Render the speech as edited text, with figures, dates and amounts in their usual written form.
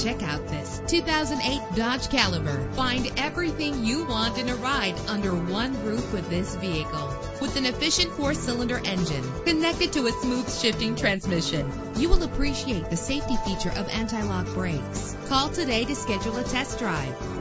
Check out this 2008 Dodge Caliber. Find everything you want in a ride under one roof with this vehicle. With an efficient 4-cylinder engine connected to a smooth shifting transmission, you will appreciate the safety feature of anti-lock brakes. Call today to schedule a test drive.